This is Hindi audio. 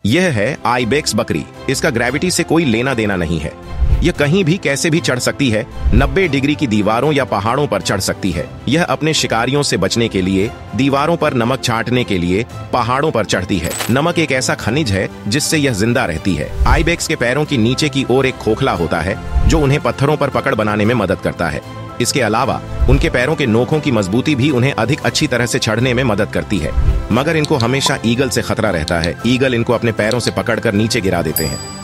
यह है आइबेक्स बकरी। इसका ग्रेविटी से कोई लेना देना नहीं है। यह कहीं भी कैसे भी चढ़ सकती है। 90 डिग्री की दीवारों या पहाड़ों पर चढ़ सकती है। यह अपने शिकारियों से बचने के लिए दीवारों पर नमक छांटने के लिए पहाड़ों पर चढ़ती है। नमक एक ऐसा खनिज है जिससे यह जिंदा रहती है। आइबेक्स के पैरों की नीचे की ओर एक खोखला होता है जो उन्हें पत्थरों पर पकड़ बनाने में मदद करता है। इसके अलावा उनके पैरों के नोकों की मजबूती भी उन्हें अधिक अच्छी तरह से चढ़ने में मदद करती है। मगर इनको हमेशा ईगल से खतरा रहता है। ईगल इनको अपने पैरों से पकड़कर नीचे गिरा देते हैं।